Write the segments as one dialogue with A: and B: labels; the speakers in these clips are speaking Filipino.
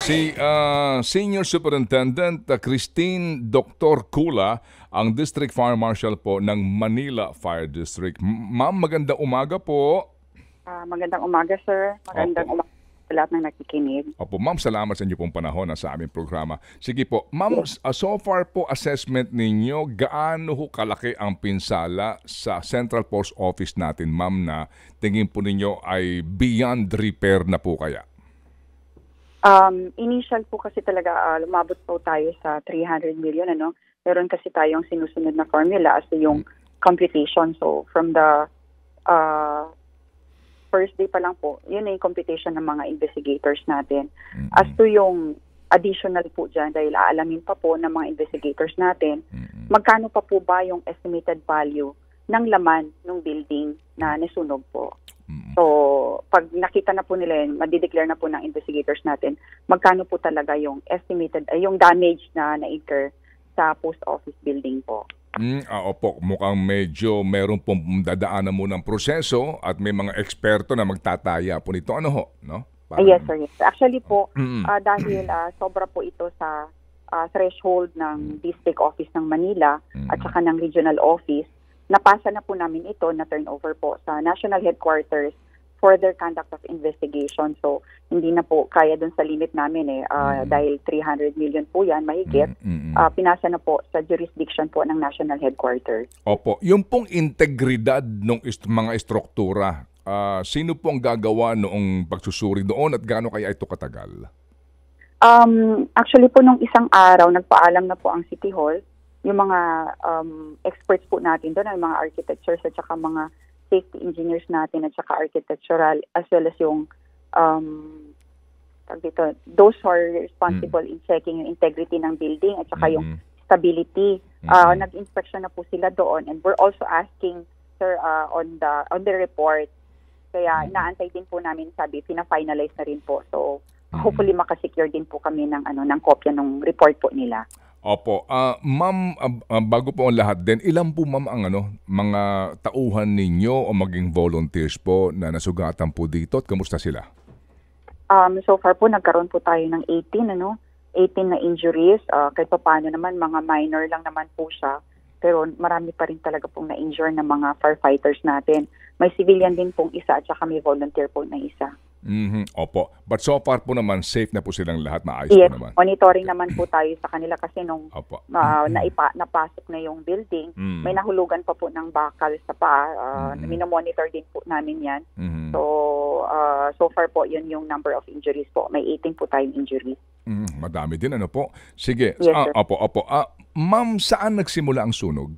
A: Si Senior Superintendent Christine Dr. Kula, ang District Fire Marshal po ng Manila Fire District. Ma'am, magandang umaga po.
B: Magandang umaga, sir. Magandang umaga sa lahat ng nakikinig.
A: Opo, ma'am, salamat sa inyo pong panahon sa aming programa. Sige po, ma'am, so far po assessment ninyo, gaano ho kalaki ang pinsala sa Central Post Office natin, ma'am, na tingin po ninyo ay beyond repair na po kaya?
B: Initial po kasi talaga lumabot po tayo sa 300 million. Meron kasi tayong sinusunod na formula as yung computation. So from the first day pa lang po, yun na yung computation ng mga investigators natin. As to yung additional po dyan, dahil aalamin pa po ng mga investigators natin, magkano pa po ba yung estimated value ng laman ng building na nasunog po. So, pag nakita na po nila yun, madideclare na po ng investigators natin, magkano po talaga yung estimated, yung damage na na-incur sa post office building po.
A: Opo, mukhang medyo meron pong dadaanan mo ng proseso at may mga eksperto na magtataya po nito. Ano ho? No?
B: Yes, sir. Yes. Actually po, dahil sobra po ito sa threshold ng District Office ng Manila at saka ng Regional Office, napasa na po namin ito na turnover po sa National Headquarters for their conduct of investigation. So, hindi na po kaya dun sa limit namin dahil 300 million po yan, mahigit. Pinasa na po sa jurisdiction po ng National Headquarters.
A: Opo. Yung pong integridad ng mga estruktura, sino pong gagawa noong pagsusuri doon at gaano kaya ito katagal?
B: Actually po, nung isang araw, nagpaalam na po ang City Hall. Yung mga experts po natin doon, ang mga architectures at saka mga safety engineers natin at saka architectural, as well as yung those who are responsible in checking yung integrity ng building at saka yung stability. Nag-inspection na po sila doon, and we're also asking, sir, on the report. Kaya inaantay din po namin, sabi, pina-finalize na rin po. So hopefully makasecure din po kami ng kopya ng report po nila.
A: Opo. Ma'am, bago po ang lahat din, ilan po ma'am ang mga tauhan ninyo o maging volunteers po na nasugatan po dito at kamusta sila?
B: So far po, nagkaroon po tayo ng 18 na injuries. Kahit pa paano naman, mga minor lang naman po siya. Pero marami pa rin talaga pong na-injure na mga firefighters natin. May civilian din pong isa at saka may volunteer po na isa.
A: Opo. But so far po naman, safe na po silang lahat, maayos
B: yes,
A: po naman.
B: Monitoring naman po tayo sa kanila kasi nung napasok na yung building, may nahulugan pa po ng bakal sa paa. Minomonitor din po namin yan. So far po, yun yung number of injuries po. May 18 po tayong injuries.
A: Madami din, ano po? Sige.
B: Yes,
A: opo. Ma'am, saan nagsimula ang sunog?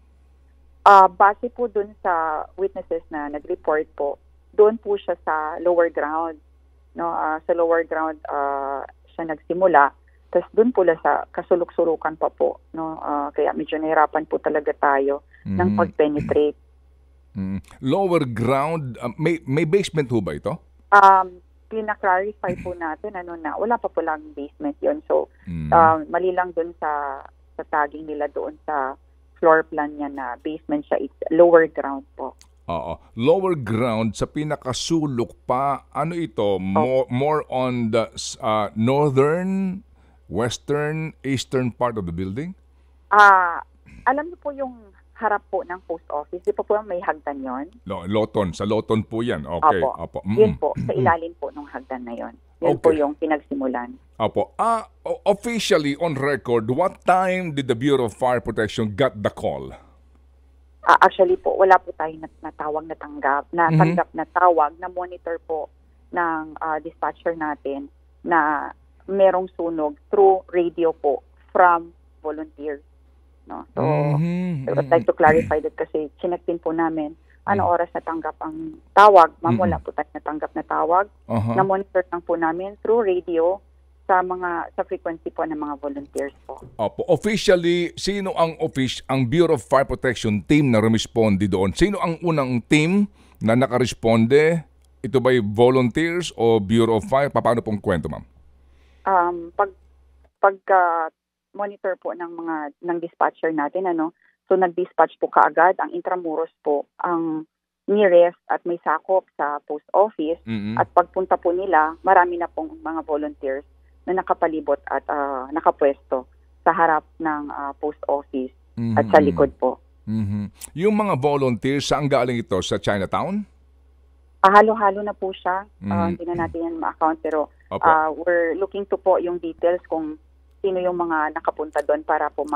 B: Base po dun sa witnesses na nag-report po, doon po siya sa lower ground. Sa lower ground siya nagsimula. Tapos doon po sa kasulok-sulukan pa po. Kaya medyo nahirapan po talaga tayo ng pag-penetrate.
A: Lower ground, may basement ho ba ito?
B: Pina-clarify po natin na wala pa po lang basement yon. So, mali lang doon sa tagging nila doon sa floor plan niya na basement siya. It's lower ground po.
A: Oo. Lower ground sa pinakasulok pa, ano ito? More on the northern, western, eastern part of the building?
B: Alam niyo po yung harap po ng post office. Di pa po may hagdan yon?
A: Loton. Sa Loton po yan. Okay.
B: Opo. Yun po. Sa ilalim po ng hagdan na yon. Yun po yung pinagsimulan.
A: Opo. Officially, on record, what time did the Bureau of Fire Protection got the call?
B: Actually po, wala po tayong natanggap na tawag na monitor po ng dispatcher natin na merong sunog through radio po from volunteers. So, I would like to clarify that kasi chinek din po namin ano oras natanggap ang tawag. Ma'am, wala po tayong natanggap na tawag. Na monitor lang po namin through radio sa frequency po ng mga volunteers po.
A: Opo. Officially, sino ang Bureau of Fire Protection team na rumisponde doon? Sino ang unang team na nakaresponde? Ito ba'y volunteers o Bureau of Fire? Paano pong kwento, ma'am?
B: Pag monitor po ng dispatcher natin, so nag-dispatch po kaagad ang Intramuros po ang nearest at may sakop sa post office. At pagpunta po nila, marami na pong mga volunteers na nakapalibot at nakapwesto sa harap ng post office at sa likod po.
A: Yung mga volunteers, saan galing ito? Sa Chinatown?
B: Halo-halo na po siya. Hindi na natin yan ma-account pero we're looking to po yung details kung sino yung mga nakapunta doon para po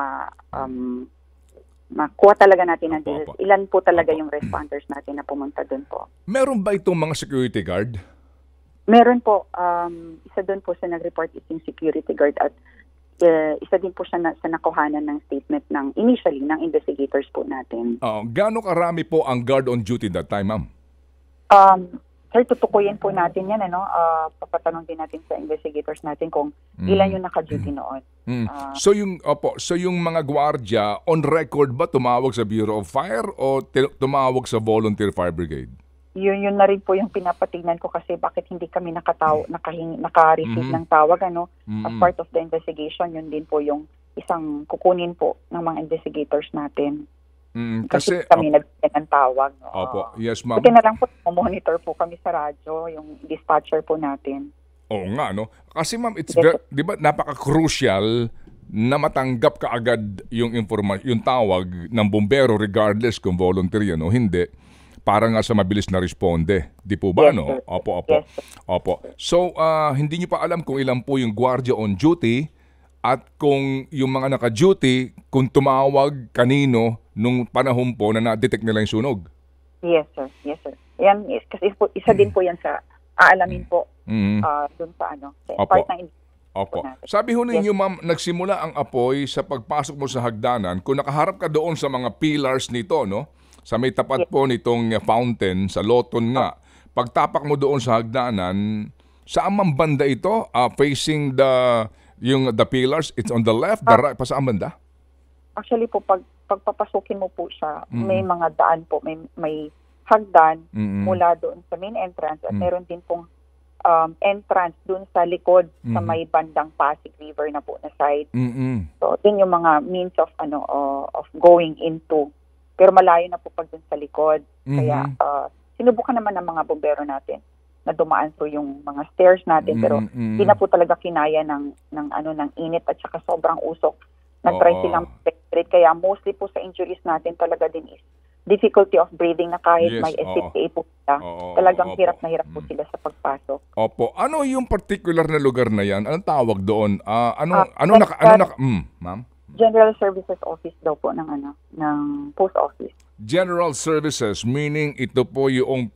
B: makuha talaga natin ang details. Ilan po talaga yung responders natin na pumunta doon po.
A: Meron ba itong mga security guard?
B: Meron po. Isa doon po sa nag-report is yung security guard at isa din po siya sa nakuhanan ng statement initially ng investigators po natin.
A: Gaano karami po ang guard on duty that time, ma'am?
B: Sir, tutukuyin po natin yan. Papatanong din natin sa investigators natin kung ilan yung naka-duty noon.
A: So yung mga gwardiya, on record ba tumawag sa Bureau of Fire o tumawag sa Volunteer Fire Brigade?
B: Yun na rin po yung pinapatignan ko kasi bakit hindi kami naka-receive ng tawag. As part of the investigation, yun din po yung isang kukunin po ng mga investigators natin. Kasi kami nagbigyan ng tawag.
A: Opo, yes ma'am.
B: Buti na lang po, monitor po kami sa radyo, yung dispatcher po natin.
A: Oo nga, no? Kasi ma'am, di ba, napaka-crucial na matanggap kaagad yung yung tawag ng bombero regardless kung volunteer yan o hindi, para nga sa mabilis na responde. Di po ba, no?
B: Sir.
A: Opo.
B: Yes,
A: Opo. So, hindi niyo pa alam kung ilan po yung gwardiya on duty at kung yung mga naka-duty, kung tumawag kanino nung panahon po na na-detect nila yung sunog.
B: Yes, sir. Yan, kasi isa din po yan sa aalamin po dun sa part ng
A: Opo. Sabi ho ninyo, ma'am, nagsimula ang apoy sa pagpasok mo sa hagdanan. Kung nakaharap ka doon sa mga pillars nito, no? Sa may tapat po nitong fountain, sa Loton nga. Pagtapak mo doon sa hagdanan, saan man banda ito? Facing the pillars, it's on the left, the right, pa saan banda?
B: Actually po, pagpapasukin mo po siya, may mga daan po, may hagdan mula doon sa main entrance at meron din pong entrance doon sa likod sa may bandang Pasig River na po na side. So, yun yung mga means of going into. Pero malayo na po pag doon sa likod. Kaya sinubukan naman ng mga bombero natin na dumaan po yung mga stairs natin pero hindi na po talaga kinaya ng init at saka sobrang usok. Nag-try silang penetrate kaya mostly po sa injuries natin talaga din is difficulty of breathing na kahit may SCBA po sila. Talagang hirap na hirap po sila sa pagpasok.
A: Opo. Ano yung particular na lugar na yan? Anong tawag doon? Ma'am?
B: General Services Office daw po ng post office.
A: General Services, meaning ito po yung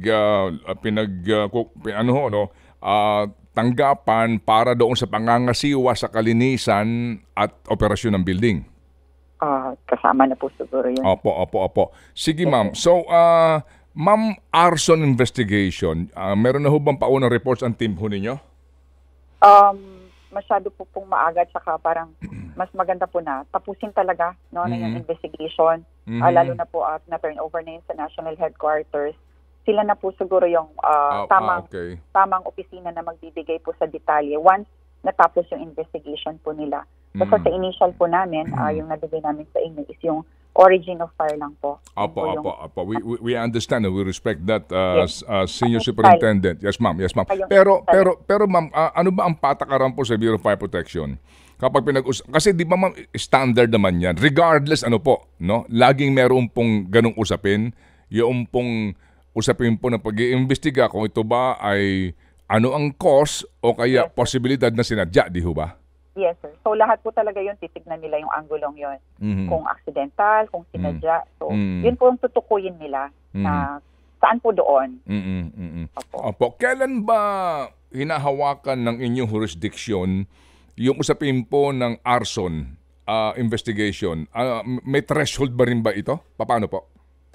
A: tanggapan para doon sa pangangasiwa sa kalinisan at operasyon ng building.
B: Kasama na po siguro yun.
A: Opo. Sige, ma'am. So, ma'am, arson investigation, meron na ho bang paunang reports ang team ho ninyo?
B: Masyado po pong maaga tsaka parang mas maganda po na tapusin talaga na yung investigation. Lalo na po at na-turnover na yun sa national headquarters. Sila na po siguro yung tamang opisina na magbibigay po sa detalye once natapos yung investigation po nila. Basta sa initial po namin, yung nabigay namin sa inyo is yung origin of fire lang po.
A: Opo. We understand and we respect that Senior Superintendent. Yes, ma'am. Pero ma'am, ano ba ang patakaran po sa Bureau of Fire Protection? Kapag kasi di ba ma'am, standard naman yan. Regardless no? Laging meron pong ganong usapin. Yung pong usapin po na pag-iimbestiga kung ito ba ay ano ang cause o kaya posibilidad na sinadya, di ho ba?
B: Yes, sir. So, lahat po talaga yun, titignan nila yung anggulong yun. Kung accidental, kung sinadya. So, yun po yung tutukuyin nila na saan po doon.
A: Opo. Kailan ba hinahawakan ng inyong jurisdiction yung usapin po ng arson investigation? May threshold ba rin ba ito? Paano po?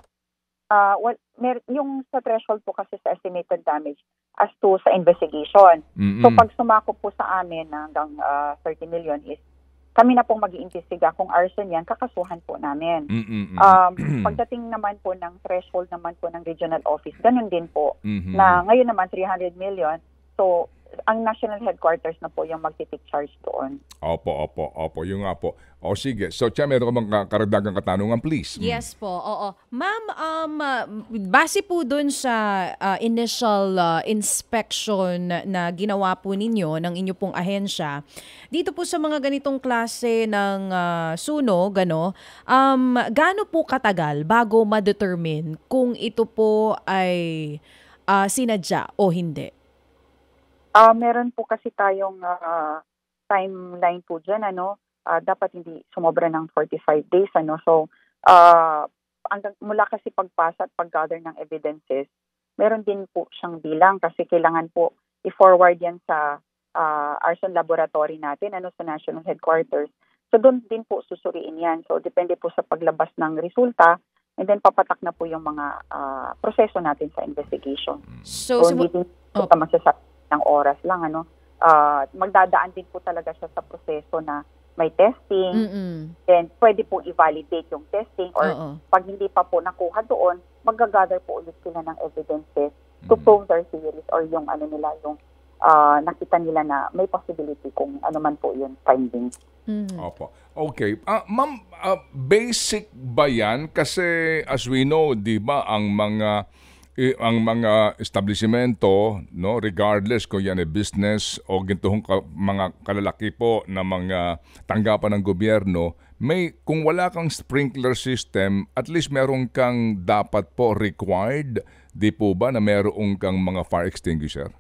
B: Yung sa threshold po kasi sa estimated damage as to sa investigation. So pag sumako po sa amin hanggang 30 million is kami na pong mag-iimbestiga kung arson yan, kakasuhan po namin. Pagdating naman po ng threshold naman po ng regional office, ganun din po. Na ngayon naman 300 million. So ang national headquarters na po yung magti-take charge doon.
A: Opo. Yung nga po. O sige. So, Tia, meron ka bang karagdagang katanungan, please?
C: Yes po, oo. Ma'am, base po dun sa initial inspection na ginawa po ninyo ng inyo pong ahensya, dito po sa mga ganitong klase ng sunog, gaano po katagal bago ma-determine kung ito po ay sinadya o hindi?
B: Meron po kasi tayong timeline po dyan, dapat hindi sumobra ng 45 days, So, mula kasi pagpasa at pag-gather ng evidences, meron din po siyang bilang kasi kailangan po i-forward yan sa arson laboratory natin, sa national headquarters. So, doon din po susuriin yan. So, depende po sa paglabas ng resulta, and then papatak na po yung mga proseso natin sa investigation. So hindi din po masasabi ng oras lang, magdadaan din po talaga siya sa proseso na may testing, then pwede po i-validate yung testing, or pag hindi pa po nakuha doon, mag-gather po ulit sila ng evidences to prove their theories or yung yung nakita nila na may possibility kung ano man po yung findings.
A: Opo. Okay. Ma'am, basic ba yan? Kasi as we know, di ba, ang mga establishmento, regardless kung yan ay business o gintuhong mga kalalaki po na mga tanggapan ng gobyerno, kung wala kang sprinkler system, at least meron kang dapat po required, di po ba, na meron kang mga fire extinguisher?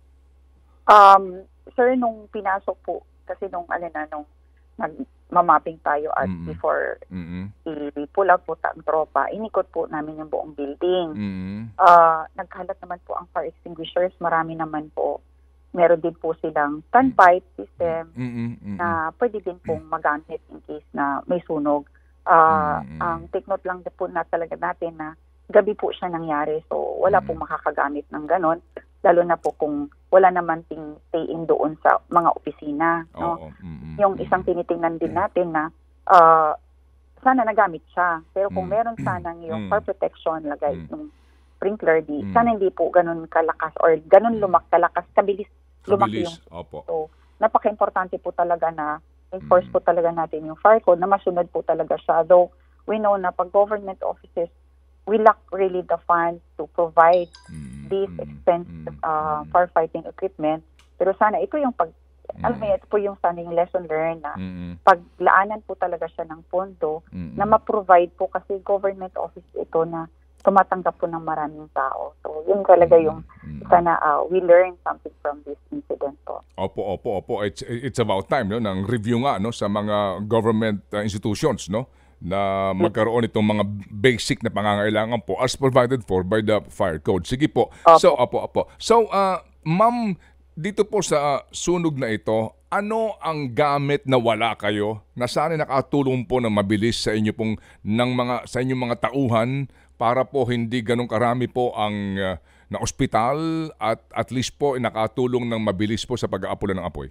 B: Sir, nung pinasok po, kasi nung nagmamapping tayo at before i-pull out po ang tropa, inikot po namin yung buong building. Nagkalat naman po ang fire extinguishers, marami naman po. Meron din po silang standpipe system na pwede din pong magamit in case na may sunog. Ang take note lang po na talaga natin na gabi po siya nangyari, so wala pong makakagamit ng ganon. Lalo na po kung wala naman staying doon sa mga opisina. Yung isang tinitingnan din natin na sana nagamit siya. Pero kung meron sanang yung fire protection, lagay ng sprinkler, sana hindi po ganun kalakas or ganun kalakas, kabilis lumaki yung. So, napaka-importante po talaga na enforce po talaga natin yung fire code na masunod po talaga siya. Though we know na pag government offices, we lack really the funds to provide these expensive firefighting equipment. Pero sana ito yung ito po yung sana yung lesson learned na paglaanan po talaga siya ng pondo na ma-provide po kasi government office ito na tumatanggap po ng maraming tao. So yun talaga yung sana we learn something from this incident po.
A: Opo. It's about time ng review nga sa mga government institutions, na magkaroon itong mga basic na pangangailangan po as provided for by the fire code. Sige po. So, opo. So, ma'am, dito po sa sunog na ito, ano ang gamit na wala kayo na sana nakatulong po na mabilis sa inyo pong sa inyong mga tauhan para po hindi ganun karami po ang na ospital at least po nakatulong ng mabilis po sa pag-aapula ng apoy?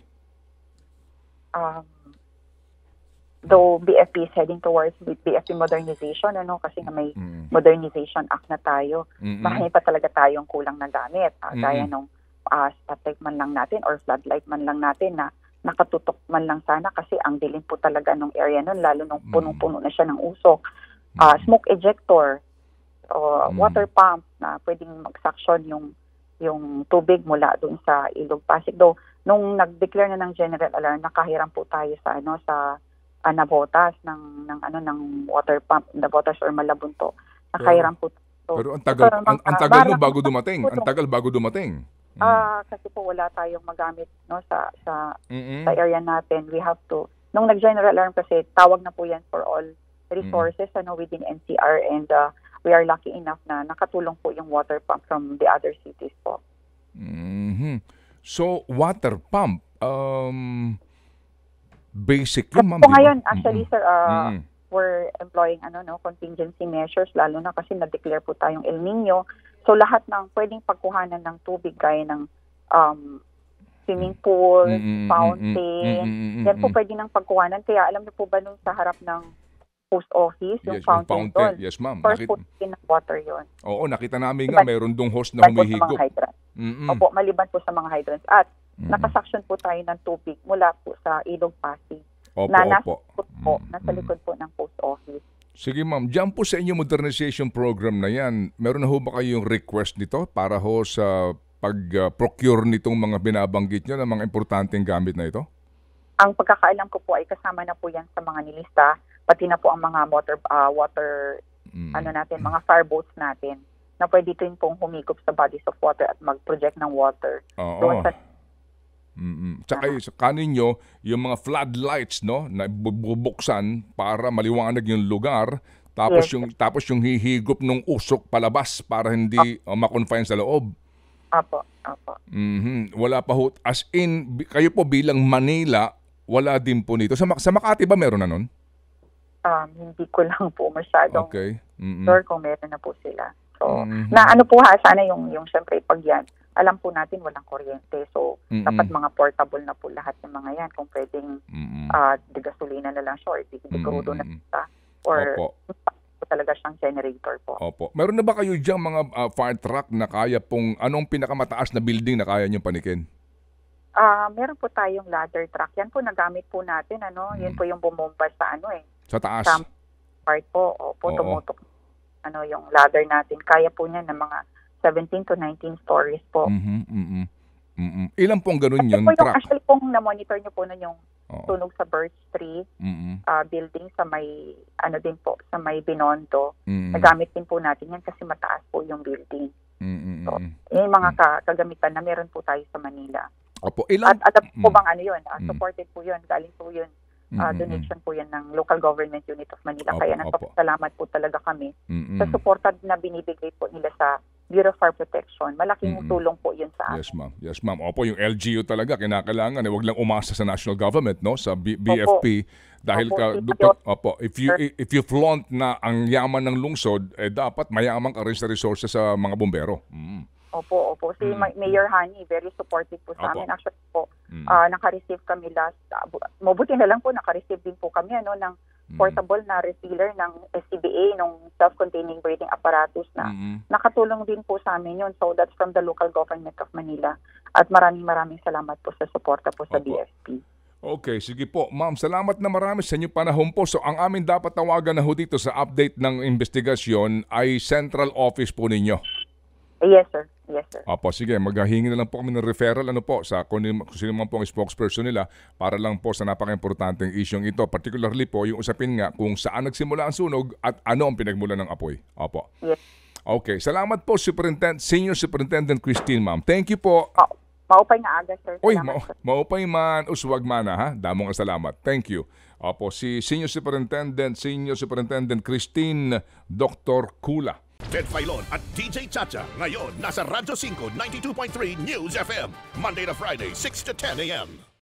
B: Though BFP is heading towards BFP modernization, kasi may modernization act na tayo, marami pa talaga tayong kulang na gamit. Gaya nung spotlight man lang natin or floodlight man lang natin na nakatutok man lang sana kasi ang dilim po talaga nung area nun, lalo nung punong-puno na siya ng usok. Smoke ejector, water pump na pwedeng mag-suction yung tubig mula doon sa Ilog Pasig. Though, nung nag-declare na ng general alarm, nakahiram po tayo sa Navotas ng water pump, Navotas or Malabunto. Nakahiram po.
A: Pero ang tagal no bago dumating. Ang tagal bago dumating.
B: Kasi po wala tayong magamit sa area natin. We have to nung nag-general alarm kasi tawag na po yan for all resources within NCR, and we are lucky enough na nakatulong po yung water pump from the other cities po. So water pump basic yun, ma'am. So ngayon, actually, sir, we're employing contingency measures, lalo na kasi na-declare po tayong El Nino. So lahat ng pwedeng pagkuhanan ng tubig, gaya ng swimming pool, fountain, yan po pwede ng pagkuhanan. Kaya alam niyo po ba nung sa harap ng post office, yung fountain doon?
A: Yes, ma'am.
B: First po ng water yun.
A: Oo, nakita namin nga, mayroon dong hose na humihigop.
B: Opo, maliban po sa mga hydrants. At nakasuction po tayo ng tubig mula po sa Ilog Pasig.
A: Opo,
B: Na nasa
A: opo.
B: likod po, nasa likod po ng post office.
A: Sige ma'am, diyan po sa inyong modernization program na yan, meron na ho ba kayong request nito para ho sa pag-procure nitong mga binabanggit nyo ng mga importanteng gamit na ito?
B: Ang pagkakaalam ko po ay kasama na po yan sa mga nilista, pati na po ang mga water mga fireboats natin na pwede din pong humigop sa bodies of water at mag-project ng water.
A: Oo.
B: Doon sa
A: Tsaka sa kaninyo, yung mga floodlights no, na bubuksan para maliwanag yung lugar, tapos
B: Yes.
A: yung hihigop ng usok palabas para hindi ma-confine sa loob.
B: Apo.
A: Wala pa ho. As in, kayo po bilang Manila, wala din po nito. Sa Makati ba meron na nun?
B: Hindi ko lang po masyadong
A: Okay.
B: sure kung meron na po sila. So, na ano po sana yung syempre pag yan, alam po natin walang kuryente. So, dapat mga portable na po lahat ng mga yan. Kung pwedeng de gasolina na lang siya or de crudo na siya. Or
A: Opo.
B: talaga siyang generator po.
A: Opo. Meron na ba kayo diyang mga fire truck na kaya pong, anong pinakamataas na building na kaya niyong panikin?
B: Meron po tayong ladder truck. Yan po nagamit po natin. Yun po yung bumomba sa
A: Sa taas?
B: sa part po. Opo,
A: Oo.
B: tumutok yung ladder natin. Kaya po niya ng mga 17 to 19 stories po.
A: Ilan pong ganun yun,
B: Po yung
A: truck?
B: actually kung na-monitor niyo po na yung
A: Oo.
B: tunog sa Birch Tree building sa may din po sa may Binondo. Nagamit din po natin yan kasi mataas po yung building. So, yung mga kagamitan na meron po tayo sa Manila.
A: Opo, ilan?
B: At alam po bang yun? Supported po yun. Galing po yun. Donation po yan ng Local Government Unit of Manila.
A: Opo,
B: Kaya nagpapasalamat po talaga kami sa suporta na binibigay po nila sa Bureau of Fire Protection. Malaking tulong po yun sa amin.
A: Yes, ma'am. Opo, yung LGU talaga kinakailangan. Wag lang umasa sa national government, no? Sa BFP. Dahil if you flaunt na ang yaman ng lungsod, dapat mayaman ka rin sa resources sa mga bombero.
B: Opo. Si Mayor Hani, very supportive po sa amin. Actually po, naka-receive kami mabuti na lang po, naka-receive din po kami ng portable na refiller ng SCBA, ng self-containing breathing apparatus na nakatulong din po sa amin yun. So that's from the Local Government of Manila. At maraming salamat po sa suporta po sa BFP.
A: Okay, sige po. Ma'am, salamat na marami sa inyong panahon po. So ang amin dapat tawagan na ho dito sa update ng investigasyon ay central office po ninyo.
B: Yes, sir.
A: Opo, sige. Maghahingi na lang po kami ng referral sa kung sino man po ang spokesperson nila para lang po sa napaka-importanteng isyong ito. Particularly po yung usapin nga kung saan nagsimula ang sunog at ano ang pinagmula ng apoy. Opo.
B: Yes.
A: Okay. Salamat po, Senior Superintendent Christine, ma'am. Thank you po.
B: Maupay nga aga, sir.
A: Uy,
B: Salamat, sir.
A: maupay man. Uswag man ha. Damong salamat. Thank you. Opo, si Senior Superintendent Christine Dr. Kula.
D: Ted Filon at DJ Chacha. Ngayon, nasa Radyo 5, 92.3 News FM. Monday to Friday, 6 to 10 a.m.